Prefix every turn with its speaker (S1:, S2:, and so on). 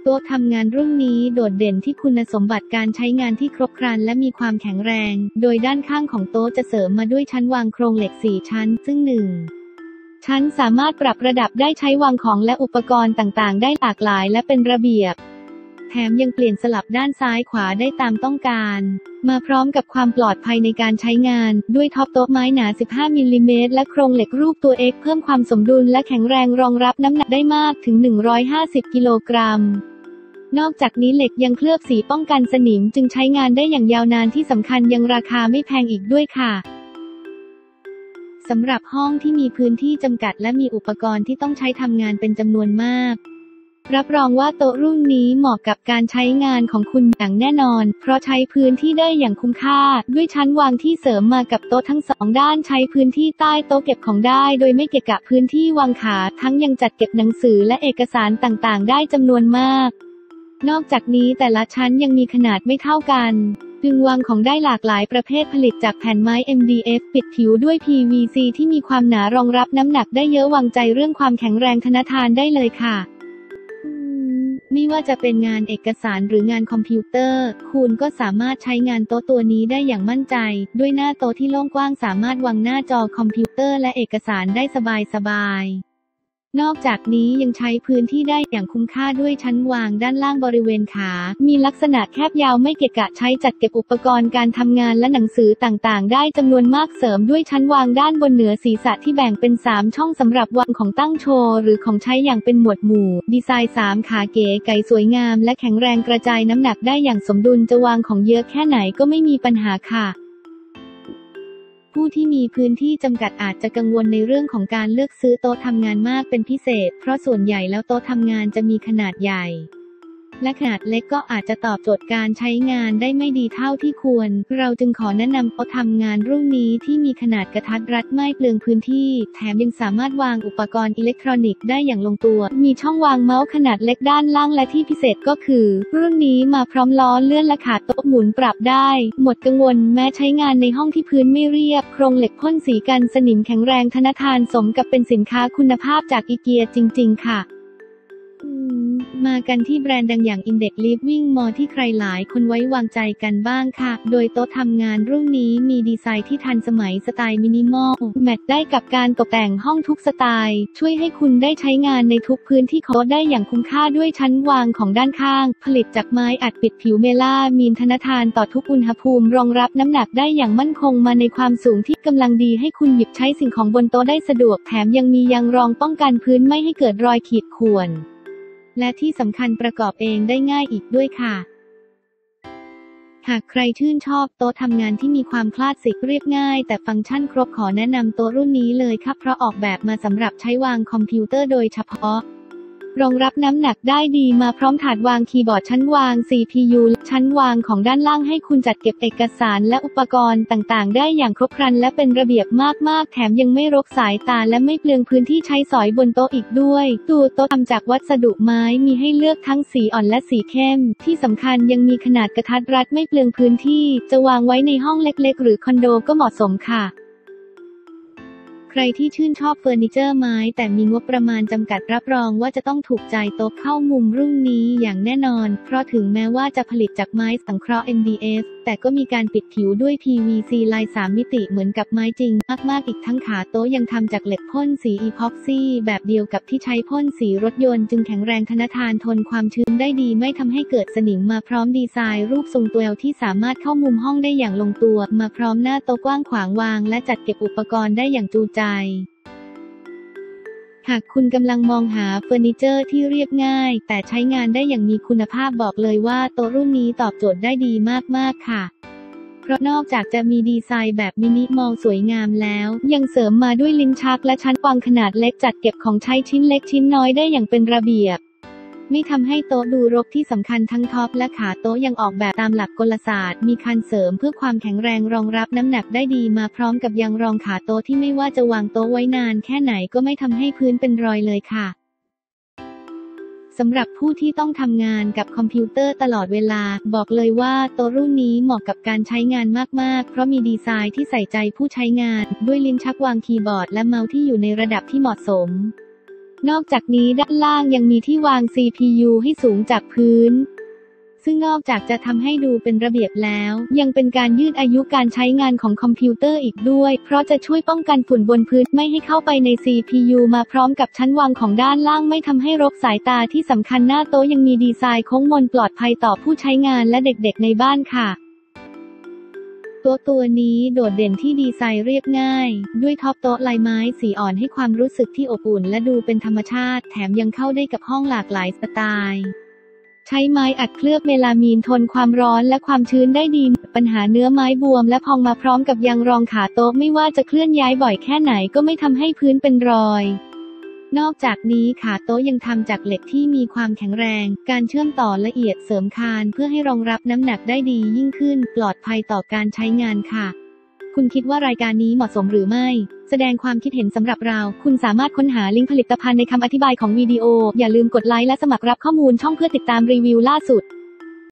S1: โต๊ะทำงานรุ่นนี้โดดเด่นที่คุณสมบัติการใช้งานที่ครบครันและมีความแข็งแรง โดยด้านข้างของโต๊ะจะเสริมมาด้วยชั้นวางโครงเหล็ก4ชั้นซึ่ง1ชั้นสามารถปรับระดับได้ใช้วางของและอุปกรณ์ต่างๆได้หลากหลายและเป็นระเบียบแถมยังเปลี่ยนสลับด้านซ้ายขวาได้ตามต้องการมาพร้อมกับความปลอดภัยในการใช้งานด้วยท็อปโต๊ะไม้หนา15มิลลิเมตรและโครงเหล็กรูปตัว X เพิ่มความสมดุลและแข็งแรงรองรับน้ำหนักได้มากถึง150กิโลกรัมนอกจากนี้เหล็กยังเคลือบสีป้องกันสนิมจึงใช้งานได้อย่างยาวนานที่สำคัญยังราคาไม่แพงอีกด้วยค่ะสำหรับห้องที่มีพื้นที่จำกัดและมีอุปกรณ์ที่ต้องใช้ทำงานเป็นจำนวนมากรับรองว่าโต๊ะรุ่นนี้เหมาะกับการใช้งานของคุณอย่างแน่นอนเพราะใช้พื้นที่ได้อย่างคุ้มค่าด้วยชั้นวางที่เสริมมากับโต๊ะทั้งสองด้านใช้พื้นที่ใต้โต๊ะเก็บของได้โดยไม่เกะกะพื้นที่วางขาทั้งยังจัดเก็บหนังสือและเอกสารต่างๆได้จำนวนมากนอกจากนี้แต่ละชั้นยังมีขนาดไม่เท่ากันดึงวางของได้หลากหลายประเภทผลิตจากแผ่นไม้ MDF ปิดผิวด้วย PVC ที่มีความหนารองรับน้ำหนักได้เยอะวางใจเรื่องความแข็งแรงทนทานได้เลยค่ะไม่ว่าจะเป็นงานเอกสารหรืองานคอมพิวเตอร์คุณก็สามารถใช้งานโต๊ะตัวนี้ได้อย่างมั่นใจด้วยหน้าโต๊ะที่โล่งกว้างสามารถวางหน้าจอคอมพิวเตอร์และเอกสารได้สบายนอกจากนี้ยังใช้พื้นที่ได้อย่างคุ้มค่าด้วยชั้นวางด้านล่างบริเวณขามีลักษณะแคบยาวไม่เกะกะใช้จัดเก็บอุปกรณ์การทำงานและหนังสือต่างๆได้จำนวนมากเสริมด้วยชั้นวางด้านบนเหนือศีรษะที่แบ่งเป็น3ช่องสำหรับวางของตั้งโชว์หรือของใช้อย่างเป็นหมวดหมู่ดีไซน์3ขาเก๋ไก๋สวยงามและแข็งแรงกระจายน้ำหนักได้อย่างสมดุลจะวางของเยอะแค่ไหนก็ไม่มีปัญหาค่ะผู้ที่มีพื้นที่จำกัดอาจจะกังวลในเรื่องของการเลือกซื้อโต๊ะทำงานมากเป็นพิเศษเพราะส่วนใหญ่แล้วโต๊ะทำงานจะมีขนาดใหญ่และขนาดเล็กก็อาจจะตอบโจทย์การใช้งานได้ไม่ดีเท่าที่ควรเราจึงขอแนะนำโต๊ะทำงานรุ่นนี้ที่มีขนาดกระทัดรัดไม่เปลืองพื้นที่แถมยังสามารถวางอุปกรณ์อิเล็กทรอนิกส์ได้อย่างลงตัวมีช่องวางเมาส์ขนาดเล็กด้านล่างและที่พิเศษก็คือรุ่นนี้มาพร้อมล้อเลื่อนและขาโต๊ะหมุนปรับได้หมดกังวลแม้ใช้งานในห้องที่พื้นไม่เรียบโครงเหล็กพ่นสีกันสนิมแข็งแรงทนทานสมกับเป็นสินค้าคุณภาพจากอีเกียจริงๆค่ะมากันที่แบรนด์ดังอย่าง Index Living Mall ที่ใครหลายคนไว้วางใจกันบ้างค่ะโดยโต๊ะทำงานรุ่นนี้มีดีไซน์ที่ทันสมัยสไตล์มินิมอลแมทได้กับการตกแต่งห้องทุกสไตล์ช่วยให้คุณได้ใช้งานในทุกพื้นที่ของได้อย่างคุ้มค่าด้วยชั้นวางของด้านข้างผลิตจากไม้อัดปิดผิวเมล่ามีนทนทานต่อทุกอุณหภูมิรองรับน้ำหนักได้อย่างมั่นคงมาในความสูงที่กำลังดีให้คุณหยิบใช้สิ่งของบนโต๊ะได้สะดวกแถมยังมียางรองป้องกันพื้นไม่ให้เกิดรอยขีดข่วนและที่สำคัญประกอบเองได้ง่ายอีกด้วยค่ะหากใครชื่นชอบโต๊ะทำงานที่มีความคลาสสิกเรียบง่ายแต่ฟังก์ชันครบขอแนะนำโต๊ะรุ่นนี้เลยค่ะเพราะออกแบบมาสำหรับใช้วางคอมพิวเตอร์โดยเฉพาะรองรับน้ำหนักได้ดีมาพร้อมถาดวางคีย์บอร์ดชั้นวาง CPU และชั้นวางของด้านล่างให้คุณจัดเก็บเอกสารและอุปกรณ์ต่างๆได้อย่างครบครันและเป็นระเบียบมากๆแถมยังไม่รกสายตาและไม่เปลืองพื้นที่ใช้สอยบนโต๊ะอีกด้วยตัวโต๊ะทำจากวัสดุไม้มีให้เลือกทั้งสีอ่อนและสีเข้มที่สำคัญยังมีขนาดกระทัดรัดไม่เปลืองพื้นที่จะวางไว้ในห้องเล็กๆหรือคอนโดก็เหมาะสมค่ะใครที่ชื่นชอบเฟอร์นิเจอร์ไม้แต่มีงบประมาณจำกัดรับรองว่าจะต้องถูกใจโต๊ะเข้ามุมรุ่นนี้อย่างแน่นอนเพราะถึงแม้ว่าจะผลิตจากไม้สังเคราะห์ MDF แต่ก็มีการปิดผิวด้วย PVC ลาย3มิติเหมือนกับไม้จริงมากๆอีกทั้งขาโต๊ะยังทำจากเหล็กพ่นสีอีพ็อกซี่แบบเดียวกับที่ใช้พ่นสีรถยนต์จึงแข็งแรงทนทานทนความชื้นได้ดีไม่ทำให้เกิดสนิมมาพร้อมดีไซน์รูปทรงตัว L ที่สามารถเข้ามุมห้องได้อย่างลงตัวมาพร้อมหน้าโต๊ะกว้างขวางวางและจัดเก็บอุปกรณ์ได้อย่างจูใจหากคุณกำลังมองหาเฟอร์นิเจอร์ที่เรียบง่ายแต่ใช้งานได้อย่างมีคุณภาพบอกเลยว่าโต๊ะรุ่นนี้ตอบโจทย์ได้ดีมากๆค่ะเพราะนอกจากจะมีดีไซน์แบบมินิมอลสวยงามแล้วยังเสริมมาด้วยลิ้นชักและชั้นวางขนาดเล็กจัดเก็บของใช้ชิ้นเล็กชิ้นน้อยได้อย่างเป็นระเบียบไม่ทำให้โต๊ะดูรกที่สำคัญทั้งท็อปและขาโต๊ะยังออกแบบตามหลักกลศาสตร์มีคันเสริมเพื่อความแข็งแรงรองรับน้ำหนักได้ดีมาพร้อมกับยางรองขาโต๊ะที่ไม่ว่าจะวางโต๊ะไว้นานแค่ไหนก็ไม่ทำให้พื้นเป็นรอยเลยค่ะสำหรับผู้ที่ต้องทำงานกับคอมพิวเตอร์ตลอดเวลาบอกเลยว่าโต๊ะรุ่นนี้เหมาะกับการใช้งานมากๆเพราะมีดีไซน์ที่ใส่ใจผู้ใช้งานด้วยลิ้นชักวางคีย์บอร์ดและเมาส์ที่อยู่ในระดับที่เหมาะสมนอกจากนี้ด้านล่างยังมีที่วาง CPU ให้สูงจากพื้นซึ่งนอกจากจะทำให้ดูเป็นระเบียบแล้วยังเป็นการยืดอายุการใช้งานของคอมพิวเตอร์อีกด้วยเพราะจะช่วยป้องกันฝุ่นบนพื้นไม่ให้เข้าไปใน CPU มาพร้อมกับชั้นวางของด้านล่างไม่ทำให้รบสายตาที่สำคัญหน้าโต๊ะยังมีดีไซน์โค้งมนปลอดภัยต่อผู้ใช้งานและเด็กๆในบ้านค่ะตัวนี้โดดเด่นที่ดีไซน์เรียบง่ายด้วยท็อปโต๊ะลายไม้สีอ่อนให้ความรู้สึกที่อบอุ่นและดูเป็นธรรมชาติแถมยังเข้าได้กับห้องหลากหลายสไตล์ใช้ไม้อัดเคลือบเมลามีนทนความร้อนและความชื้นได้ดีปัญหาเนื้อไม้บวมและพองมาพร้อมกับยางรองขาโต๊ะไม่ว่าจะเคลื่อนย้ายบ่อยแค่ไหนก็ไม่ทำให้พื้นเป็นรอยนอกจากนี้ขาโต๊ะยังทำจากเหล็กที่มีความแข็งแรงการเชื่อมต่อละเอียดเสริมคานเพื่อให้รองรับน้ำหนักได้ดียิ่งขึ้นปลอดภัยต่อการใช้งานค่ะคุณคิดว่ารายการนี้เหมาะสมหรือไม่แสดงความคิดเห็นสำหรับเราคุณสามารถค้นหาลิงก์ผลิตภัณฑ์ในคำอธิบายของวิดีโออย่าลืมกดไลค์และสมัครรับข้อมูลช่องเพื่อติดตามรีวิวล่าสุด